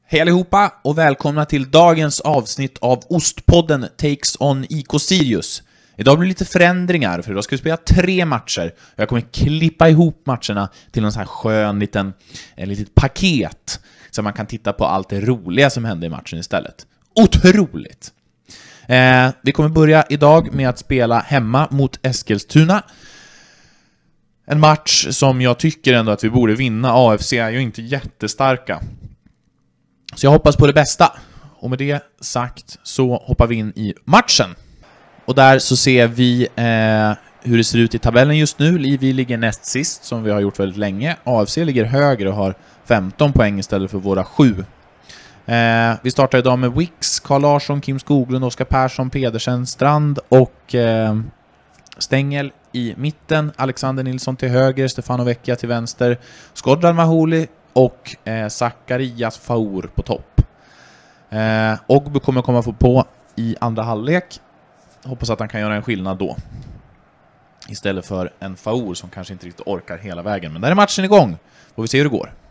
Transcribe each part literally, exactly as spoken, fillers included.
Hej allihopa och välkomna till dagens avsnitt av Ostpodden Takes on I K Sirius. Idag blir det lite förändringar för idag ska vi spela tre matcher. Jag kommer klippa ihop matcherna till en sån här skön liten, en litet paket så man kan titta på allt det roliga som hände i matchen istället. Otroligt! Eh, vi kommer börja idag med att spela hemma mot Eskilstuna. En match som jag tycker ändå att vi borde vinna. A F C är ju inte jättestarka. Så jag hoppas på det bästa. Och med det sagt så hoppar vi in i matchen. Och där så ser vi eh, hur det ser ut i tabellen just nu. Vi ligger näst sist som vi har gjort väldigt länge. A F C ligger högre och har femton poäng istället för våra sju. Eh, vi startar idag med Wicks, Carl Larsson, Kim Skoglund, Oskar Persson, Pedersen, Strand och eh, Stengel i mitten. Alexander Nilsson till höger, Stefano Vecchia till vänster. Skodran Maholi och eh, Zacharias Faur på topp. Eh, Ogbu kommer komma få på i andra halvlek. Hoppas att han kan göra en skillnad då. Istället för en Faur som kanske inte riktigt orkar hela vägen. Men där är matchen igång. Får vi se hur det går.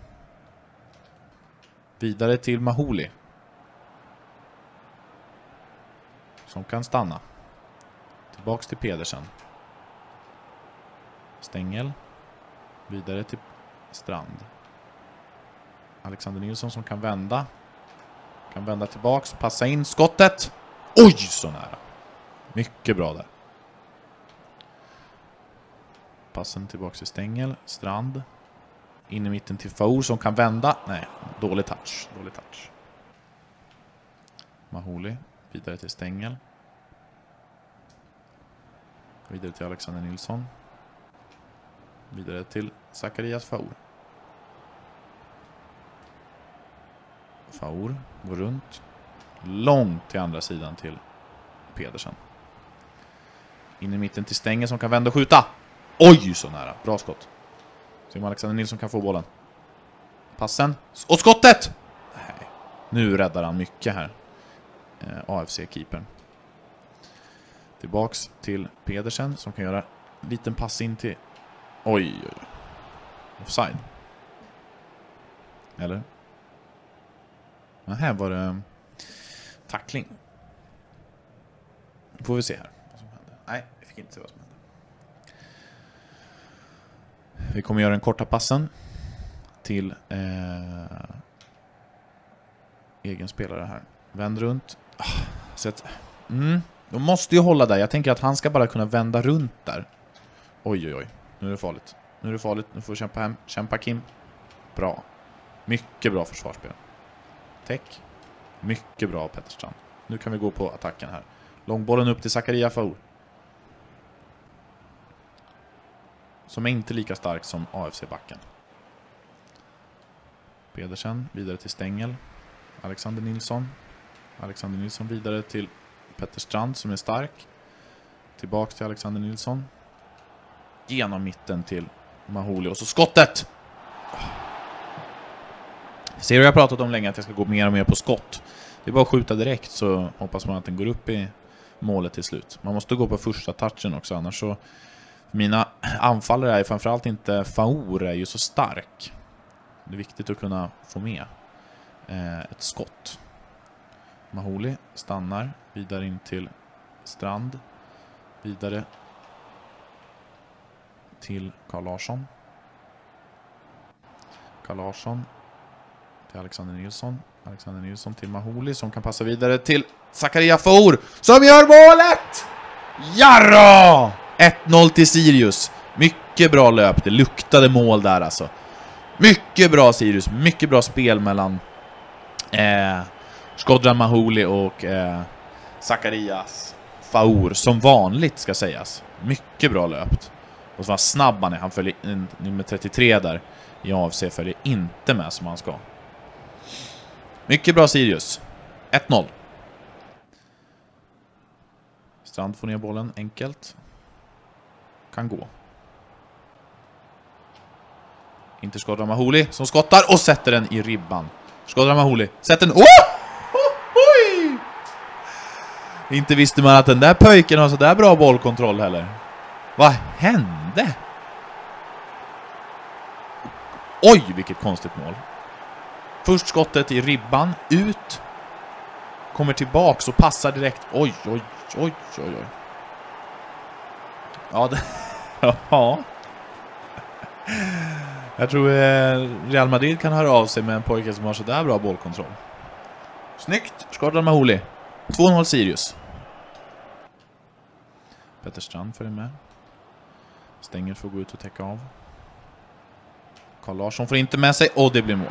Vidare till Maholi. Som kan stanna. Tillbaks till Pedersen. Stengel. Vidare till Strand. Alexander Nilsson som kan vända. Kan vända tillbaks. Passa in skottet. Oj, så nära. Mycket bra där. Passen tillbaks till Stengel. Strand. In i mitten till Faur som kan vända. Nej, dålig touch. Dålig touch. Maholi. Vidare till Stengel. Vidare till Alexander Nilsson. Vidare till Zacharias Faur. Faur går runt. Långt till andra sidan till Pedersen. In i mitten till Stengel som kan vända och skjuta. Oj, så nära. Bra skott. Så Alexander Nilsson kan få bollen. Passen. Och skottet! Nej. Nu räddar han mycket här. Eh, A F C-keepern. Tillbaks till Pedersen som kan göra en liten pass in till... Oj, oj, oj. Offside. Eller? Men här var det tackling. Får vi se här vad som händer. Nej, vi fick inte se vad som hände. Vi kommer göra den korta passen till eh, egen spelare här. Vänd runt. Ah, så att, mm, de måste ju hålla där. Jag tänker att han ska bara kunna vända runt där. Oj, oj, oj. Nu är det farligt. Nu är det farligt. Nu får vi kämpa hem. Kämpa Kim. Bra. Mycket bra försvarsspel. Täck. Mycket bra Petterstrand. Nu kan vi gå på attacken här. Långbollen upp till Zacharias Faur. Som är inte lika stark som A F C-backen. Pedersen vidare till Stengel. Alexander Nilsson. Alexander Nilsson vidare till Petterstrand som är stark. Tillbaks till Alexander Nilsson. Genom mitten till Maholi. Och så skottet! Ser du, jag har pratat om länge att jag ska gå mer och mer på skott. Det är bara att skjuta direkt så hoppas man att den går upp i målet till slut. Man måste gå på första touchen också, annars så... Mina anfallare är framförallt inte... Faur är ju så stark. Det är viktigt att kunna få med eh, ett skott. Maholi stannar. Vidare in till Strand. Vidare till Carl Larsson. Carl Larsson till Alexander Nilsson. Alexander Nilsson till Maholi som kan passa vidare till Zacharias Faur som gör målet! Jarra! ett noll till Sirius. Mycket bra löp. Det luktade mål där alltså. Mycket bra Sirius. Mycket bra spel mellan eh, Skodran Maholi och eh, Zacharias Faur. Som vanligt ska sägas. Mycket bra löpt. Och så var snabb han är. Han följer in, nummer trettiotre där i A F C följer inte med som han ska. Mycket bra Sirius. ett noll. Strand får ner bollen enkelt. Kan gå. Inte Skodran Maholi som skottar och sätter den i ribban. Skodran Maholi sätter den. Oh! Oh! Oj! Inte visste man att den där pöjken har så där bra bollkontroll heller. Vad hände? Oj, vilket konstigt mål. Först skottet i ribban, ut. Kommer tillbaks och passar direkt. Oj, oj, oj, oj, oj. Ja, det... ja. Jag tror Real Madrid kan höra av sig med en pojke som har så där bra bollkontroll. Snyggt, Shkodran Maholi. två noll Sirius. Petter Strand följer med. Stänger får gå ut och täcka av. Carl Larsson får inte med sig och det blir mål.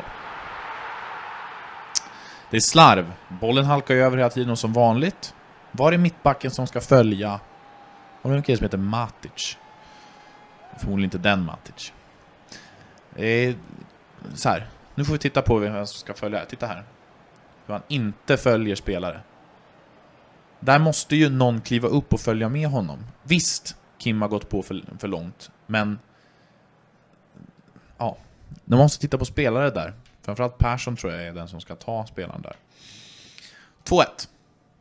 Det är slarv. Bollen halkar över hela tiden och som vanligt. Var är mittbacken som ska följa? Och det är en kille som heter Matic. Förmodligen inte den Matic. Det är så här. Nu får vi titta på vem som ska följa. Titta här. Hur han inte följer spelare. Där måste ju någon kliva upp och följa med honom. Visst, Kim har gått på för, för långt. Men ja, de måste titta på spelare där. Framförallt Persson tror jag är den som ska ta spelaren där. två ett.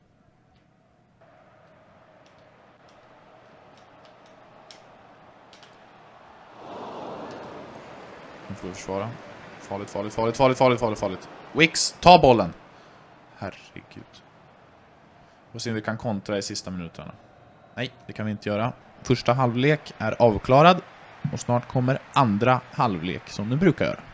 Nu får vi försvara. Farligt, farligt, farligt, farligt, farligt, farligt, farligt. Wicks, ta bollen. Herregud. Och se om vi kan kontra i sista minuterna. Nej, det kan vi inte göra. Första halvlek är avklarad. Och snart kommer andra halvlek som du brukar göra.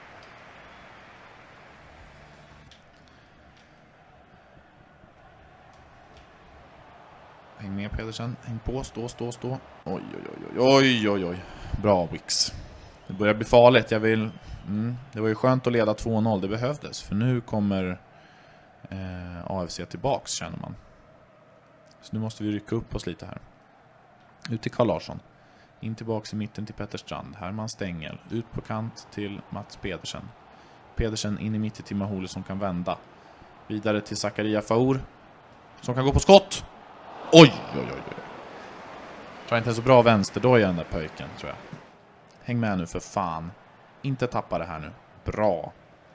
Häng med Pedersen. Häng på. Stå, stå, stå. Oj, oj, oj, oj, oj, oj. Bra Wicks. Det börjar bli farligt. Jag vill... Mm, det var ju skönt att leda två noll. Det behövdes. För nu kommer eh, A F C tillbaks, känner man. Så nu måste vi rycka upp oss lite här. Ut till Carl Larsson. In tillbaks i mitten till Petter Strand. Herman Stengel. Ut på kant till Mats Pedersen. Pedersen in i mitten till Maholi som kan vända. Vidare till Zakaria Faur. Som kan gå på skott. Oj, oj, oj, oj. Tror inte så bra vänster då är den där pöjken, tror jag. Häng med nu för fan. Inte tappa det här nu. Bra.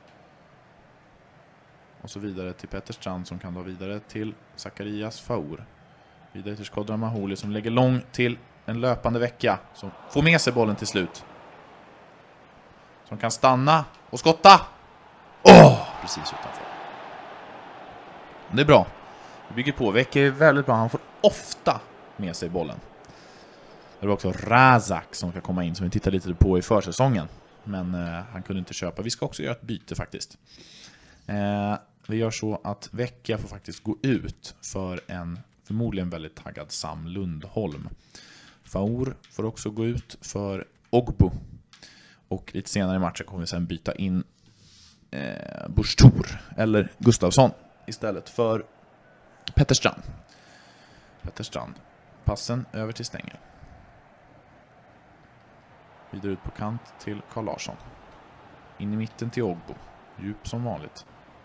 Och så vidare till Petter Strand som kan då vidare till Zakarias Faur. Vidare till Shkodran Maholi som lägger lång till en löpande vecka. Som får med sig bollen till slut. Som kan stanna och skotta. Åh, oh, precis utanför. Det är bra. Vi bygger på. Vecka är väldigt bra. Han får ofta med sig bollen. Det var också Razak som ska komma in som vi tittar lite på i försäsongen. Men eh, han kunde inte köpa. Vi ska också göra ett byte faktiskt. Eh, vi gör så att Vecka får faktiskt gå ut för en förmodligen väldigt taggad Sam Lundholm. Faur får också gå ut för Ogbu. Och lite senare i matchen kommer vi sedan byta in eh, Burstor eller Gustafsson istället för Petter Strand. Petter Strand. Passen över till Stengel. Vidare ut på kant till Carl Larsson. In i mitten till Ogbu. Djup som vanligt.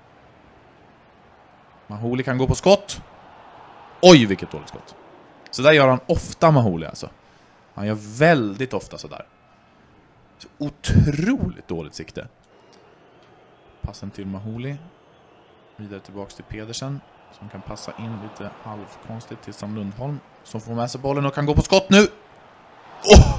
Maholi kan gå på skott. Oj, vilket dåligt skott. Så där gör han ofta, Maholi alltså. Han gör väldigt ofta så där. Så otroligt dåligt sikte. Passen till Maholi. Vidare tillbaks till Pedersen. Som kan passa in lite halvkonstigt till Sam Lundholm. Som får med sig bollen och kan gå på skott nu. Oh!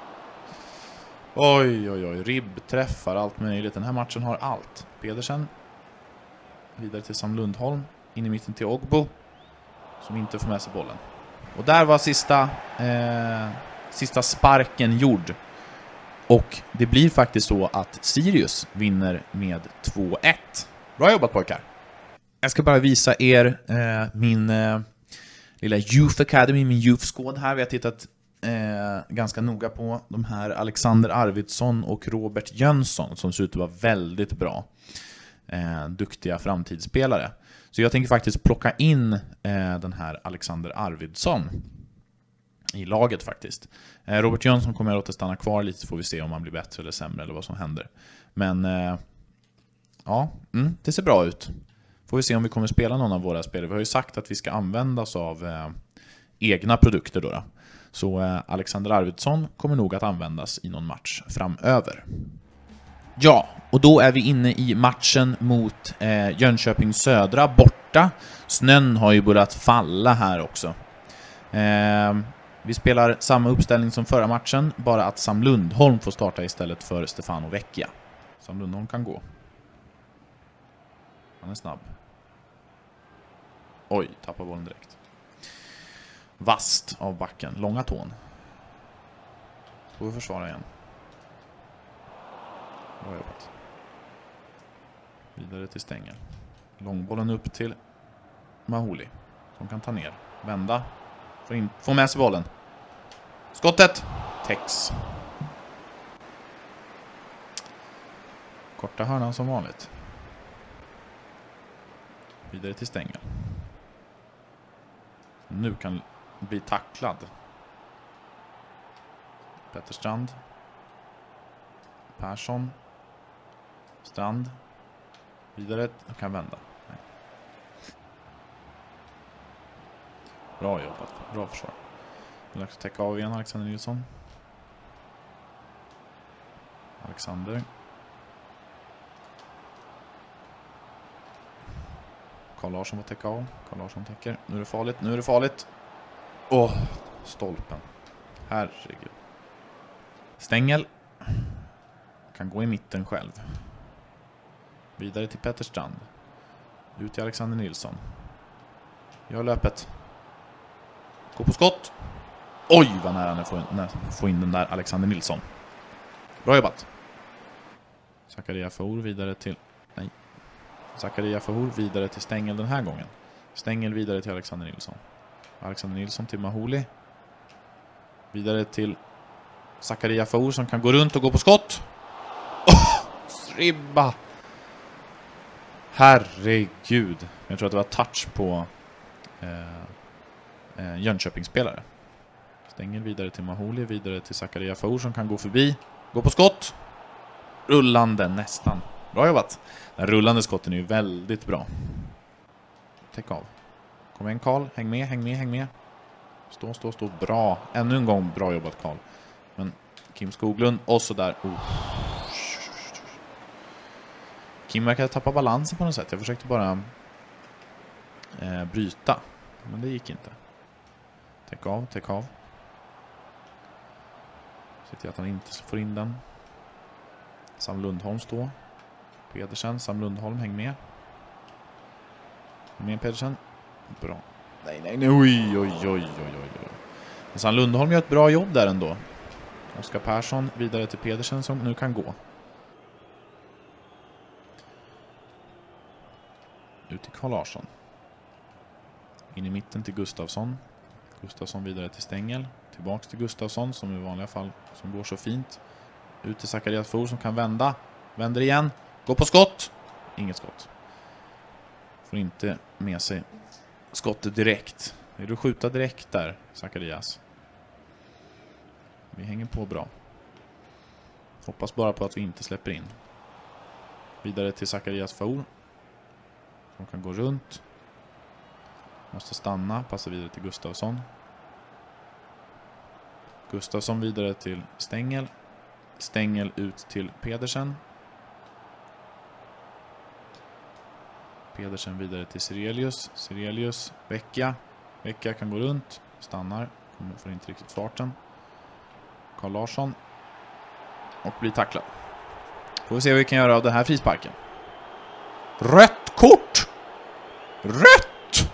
Oj, oj, oj. Ribbträffar, allt möjligt. Den här matchen har allt. Pedersen. Vidare till Sam Lundholm. In i mitten till Ogbu. Som inte får med sig bollen. Och där var sista, eh, sista sparken gjord. Och det blir faktiskt så att Sirius vinner med två ett. Bra jobbat pojkar. Jag ska bara visa er eh, min eh, lilla Youth Academy, min Youth Squad här. Vi har tittat eh, ganska noga på de här Alexander Arvidsson och Robert Jönsson som ser ut att vara väldigt bra. Eh, duktiga framtidsspelare. Så jag tänker faktiskt plocka in eh, den här Alexander Arvidsson i laget faktiskt. Eh, Robert Jönsson kommer jag låta stanna kvar lite så får vi se om han blir bättre eller sämre eller vad som händer. Men eh, ja, mm, det ser bra ut. Får vi se om vi kommer spela någon av våra spelare. Vi har ju sagt att vi ska använda oss av eh, egna produkter då. då. Så eh, Alexander Arvidsson kommer nog att användas i någon match framöver. Ja, och då är vi inne i matchen mot eh, Jönköping Södra borta. Snön har ju börjat falla här också. Eh, vi spelar samma uppställning som förra matchen, bara att Sam Lundholm får starta istället för Stefano Vecchia. Sam Lundholm kan gå. snabb. Oj, tappar bollen direkt. Vast av backen. Långa tån. Får vi försvara igen. Bra jobbat. Vidare till Stengel. Långbollen upp till Maholi. Som kan ta ner. Vända. Få, in, få med sig bollen. Skottet. Tex. Korta hörnan som vanligt. Vidare till Stengel. Nu kan bli tacklad. Petter Strand. Persson. Strand. Vidare. Kan vända. Nej. Bra jobbat. Bra försvar. Nu ska täcka av igen Alexander Nilsson. Alexander. Carl Larsson får täcka av. Carl Larsson täcker. Nu är det farligt. Nu är det farligt. Åh, oh, stolpen. Herregud. Stengel. Kan gå i mitten själv. Vidare till Petter Strand. Ut till Alexander Nilsson. Gör löpet. Gå på skott. Oj, vad nära han får in den där Alexander Nilsson. Bra jobbat. Zakaria Faur vidare till... Nej. Zakaria Faur vidare till Stengel den här gången. Stengel vidare till Alexander Nilsson. Alexander Nilsson till Maholi. Vidare till Zakaria Faur som kan gå runt och gå på skott. Oh, ribba. Herregud. Jag tror att det var touch på eh, eh, Jönköpingsspelare. Stengel vidare till Maholi. Vidare till Zakaria Faur som kan gå förbi. Gå på skott. Rullande nästan. Bra jobbat. Den rullande skotten är ju väldigt bra. Täck av. Kom igen Karl. Häng med, häng med, häng med. Stå, stå, stå. Bra. Ännu en gång bra jobbat Karl. Men Kim Skoglund och så där. Oh. Kim verkade tappa balansen på något sätt. Jag försökte bara eh, bryta. Men det gick inte. Täck av, täck av. Se till att han inte får in den. Sam Lundholm står. Pedersen, Sam Lundholm, häng med. Med Pedersen. Bra. Nej, nej, nej. Oj, oj, oj, oj, oj, oj. Men Sam Lundholm gör ett bra jobb där ändå. Oskar Persson vidare till Pedersen som nu kan gå. Ut till Carl Larsson. In i mitten till Gustafsson. Gustafsson vidare till Stengel. Tillbaks till Gustafsson som i vanliga fall som går så fint. Ut till Zakaria Faur som kan vända. Vänder igen. Gå på skott. Inget skott. Får inte med sig skottet direkt. Vill du skjuta direkt där, Zacharias? Vi hänger på bra. Hoppas bara på att vi inte släpper in. Vidare till Zacharias Faur. Som kan gå runt. Måste stanna. Passa vidare till Gustafsson. Gustafsson vidare till Stengel. Stengel ut till Pedersen. Pedersen vidare till Sirelius. Sirelius, Vecchia. Vecchia kan gå runt. Stannar. Kommer får inte riktigt farten. Carl Larsson. Och blir tacklad. Får vi se vad vi kan göra av den här frisparken. Rött kort! Rött!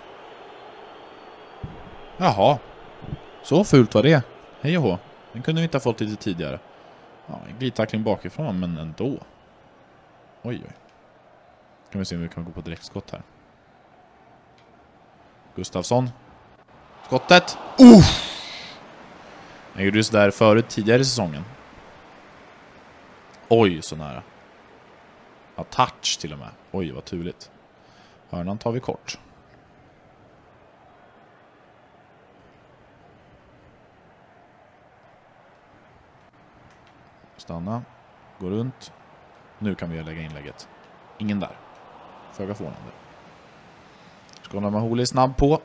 Jaha. Så fult var det. Hej och hå. Den kunde vi inte ha fått lite tidigare. Ja, en glidtackling bakifrån, men ändå. Oj, oj. Kan vi se om vi kan gå på direktskott här. Gustafsson. Skottet. Uff! Jag gjorde så där förut tidigare i säsongen. Oj, så nära. Ja, touch till och med. Oj, vad turligt. Hörnan tar vi kort. Stanna. Gå runt. Nu kan vi lägga inlägget. Ingen där. Föga förvånande. Skåne Maholi snabb på.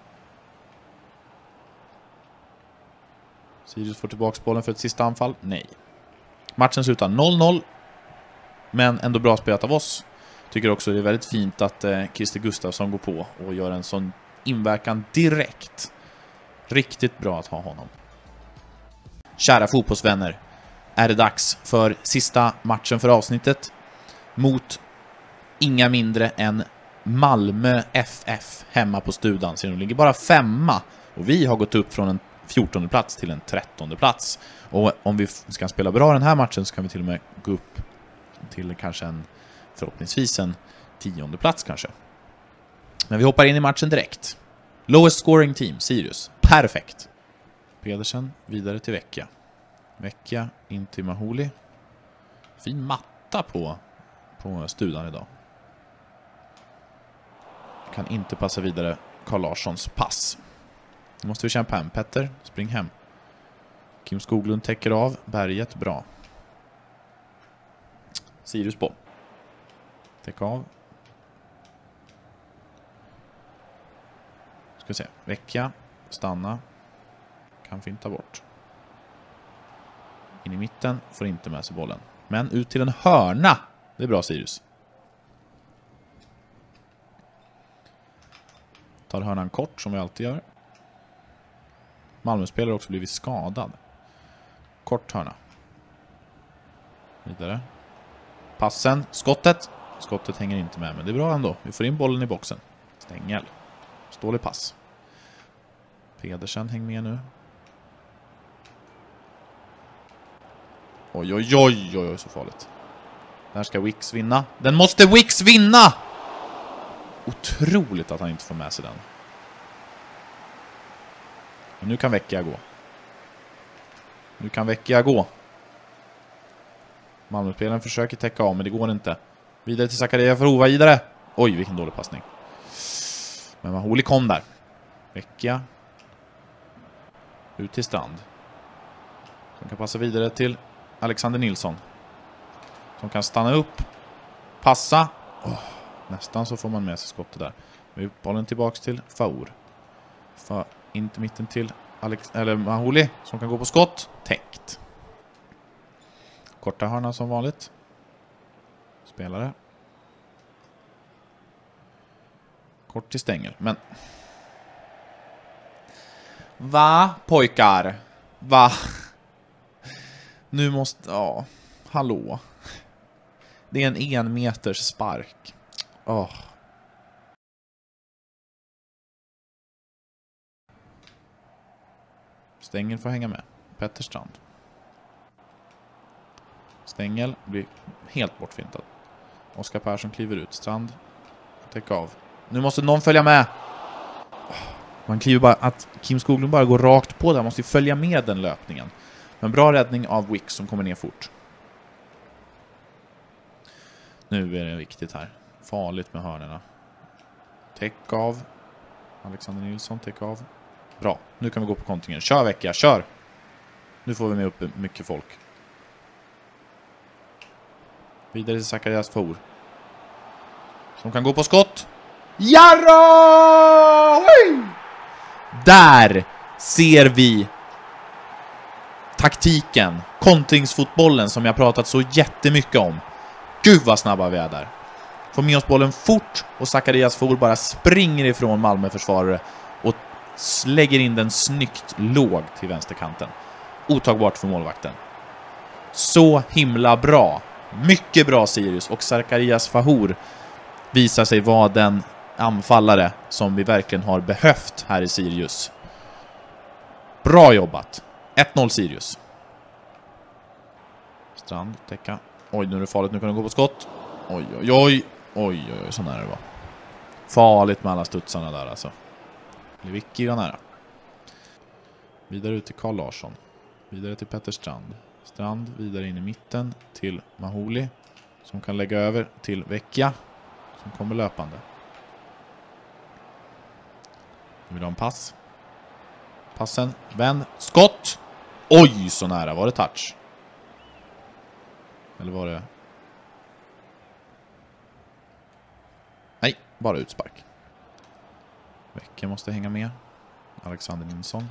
Sirius får tillbaka bollen för ett sista anfall. Nej. Matchen slutar noll noll. Men ändå bra spelat av oss. Tycker också det är väldigt fint att eh, Christer Gustafsson går på och gör en sån inverkan direkt. Riktigt bra att ha honom. Kära fotbollsvänner. Är det dags för sista matchen för avsnittet. Mot inga mindre än Malmö F F hemma på Studan. Så de ligger bara femma. Och vi har gått upp från en fjortonde plats till en trettonde plats. Och om vi ska spela bra den här matchen så kan vi till och med gå upp till kanske en, förhoppningsvis en tionde plats kanske. Men vi hoppar in i matchen direkt. Lowest scoring team, Sirius. Perfekt. Pedersen vidare till Vecchia. Vecchia in till Maholi. Fin matta på, på Studan idag. Kan inte passa vidare Carl Larssons pass. Nu måste vi kämpa hem. Petter, spring hem. Kim Skoglund täcker av. Berget, bra. Sirius på. Täck av. Ska vi se. Vecchia. Stanna. Kan finta bort. In i mitten. Får inte med sig bollen. Men ut till en hörna. Det är bra, Sirius. Tar hörnan kort som vi alltid gör. Malmö-spelare har också blivit skadad. Kort hörna. Vidare. Passen. Skottet. Skottet hänger inte med, men det är bra ändå. Vi får in bollen i boxen. Stängel. Stålig pass. Pedersen hänger med nu. Oj, oj, oj, oj, oj, så farligt. Där ska Wicks vinna. Den måste Wicks vinna! Otroligt att han inte får med sig den. Men nu kan Vecchia gå. Nu kan Vecchia gå. Malmöspelaren försöker täcka av, men det går inte. Vidare till Zakaria för Hova, vidare. Oj, vilken dålig passning. Men Maholi kom där. Vecchia. Ut till Strand. Som kan passa vidare till Alexander Nilsson. Som kan stanna upp. Passa. Oh, nästan så får man med sig skottet där. Nu bollen tillbaks till Faur. Fa in till mitten till Alex eller Maholi som kan gå på skott. Täckt. Korta hörna som vanligt. Spelare. Kort till stängel. Men va, pojkar? Va? Nu måste... Ja, hallå. Det är en en meters spark. Åh. Stängel får hänga med. Petter Strand. Stängel blir helt bortfintad. Oskar Persson kliver ut. Strand täcker av. Nu måste någon följa med. Man kliver bara att Kim Skoglund bara går rakt på där. Måste ju följa med den löpningen. Men bra räddning av Wicks som kommer ner fort. Nu är det viktigt här. Farligt med hörnerna. Täck av. Alexander Nilsson täck av. Bra, nu kan vi gå på kontringen. Kör Vecchia, kör! Nu får vi med upp mycket folk. Vidare till Zacharias Four. Som kan gå på skott. Jarro! Där ser vi taktiken, kontringsfotbollen som jag pratat så jättemycket om. Gud vad snabba vi är där. Får med oss bollen fort och Zacharias Four bara springer ifrån Malmö-försvarare och lägger in den snyggt låg till vänsterkanten. Otagbart för målvakten. Så himla bra. Mycket bra Sirius och Zacharias Four visar sig vara den anfallare som vi verkligen har behövt här i Sirius. Bra jobbat. ett noll Sirius. Strand, täcka. Oj, nu är det farligt. Nu kan de gå på skott. Oj, oj, oj. Oj, oj, oj. Så nära det var. Farligt med alla studsarna där alltså. Lewicki var nära. Vidare ut till Carl Larsson. Vidare till Petter Strand. Strand vidare in i mitten till Maholi. Som kan lägga över till Vecchia. Som kommer löpande. Nu vill ha en pass. Passen. Vänd. Skott! Oj, så nära. Var det touch? Eller var det... Nej, bara utspark. Vecchia måste hänga med. Alexander Nilsson.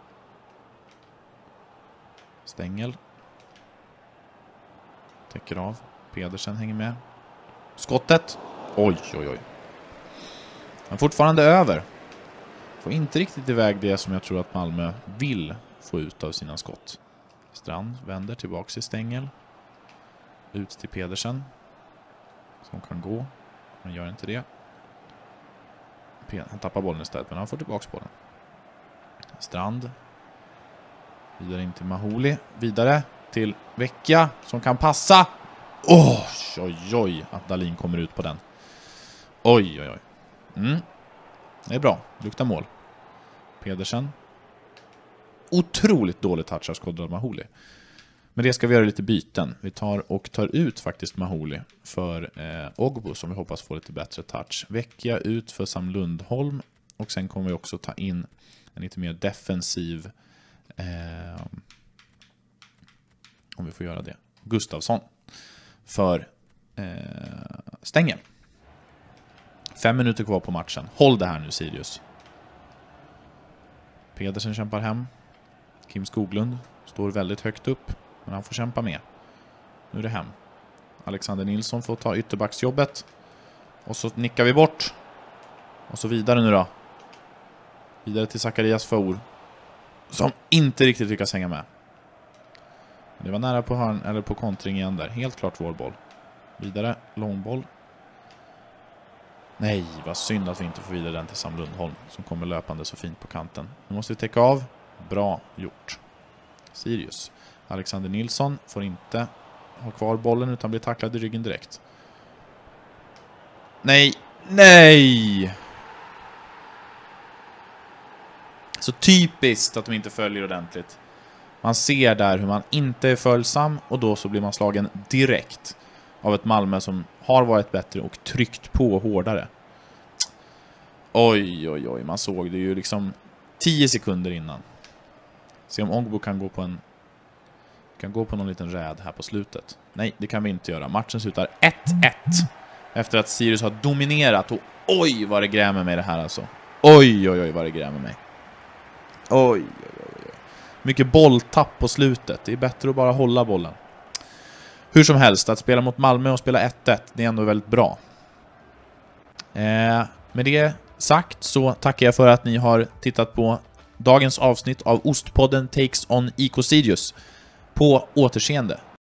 Stängel. Täcker av. Pedersen hänger med. Skottet. Oj, oj, oj. Men fortfarande över. Får inte riktigt iväg det som jag tror att Malmö vill få ut av sina skott. Strand vänder tillbaka i stängel. Ut till Pedersen. Som kan gå. Men gör inte det. Han tappar bollen istället, men han får tillbaka bollen. Strand. Vidare in till Maholi. Vidare till Vecchia som kan passa. Oh, oj, oj, att Dahlin kommer ut på den. Oj, oj, oj. Mm. Det är bra, luktar mål. Pedersen. Otroligt dålig touch av Skodran Maholi. Men det ska vi göra lite byten. Vi tar och tar ut faktiskt Maholi för eh, Ogbo som vi hoppas får lite bättre touch. Vecchia ut för Sam Lundholm. Och sen kommer vi också ta in en lite mer defensiv, eh, om vi får göra det, Gustafsson för eh, Stengel. Fem minuter kvar på matchen. Håll det här nu, Sirius. Pedersen kämpar hem. Kim Skoglund står väldigt högt upp, men han får kämpa med. Nu är det hem. Alexander Nilsson får ta ytterbacksjobbet. Och så nickar vi bort. Och så vidare nu då. Vidare till Zacharias Faur, som inte riktigt lyckas hänga med. Det var nära på hörn, eller på kontring igen där. Helt klart vår boll. Vidare, långboll. Nej, vad synd att vi inte får vidare den till Sam Lundholm som kommer löpande så fint på kanten. Nu måste vi täcka av. Bra gjort. Sirius. Alexander Nilsson får inte ha kvar bollen utan blir tacklad i ryggen direkt. Nej, nej! Så typiskt att de inte följer ordentligt. Man ser där hur man inte är följsam och då så blir man slagen direkt av ett Malmö som har varit bättre och tryckt på hårdare. Oj, oj, oj. Man såg det ju liksom tio sekunder innan. Se om Ogbo kan gå på en kan gå på någon liten räd här på slutet. Nej, det kan vi inte göra. Matchen slutar ett ett efter att Sirius har dominerat. Och oj, vad det grämer mig det här alltså. Oj, oj, oj, vad det grämer mig. Oj, oj, oj. Mycket bolltapp på slutet. Det är bättre att bara hålla bollen. Hur som helst, att spela mot Malmö och spela ett ett, det är ändå väldigt bra. Eh, med det sagt så tackar jag för att ni har tittat på dagens avsnitt av Ostpodden Takes on I K Sirius. På återseende.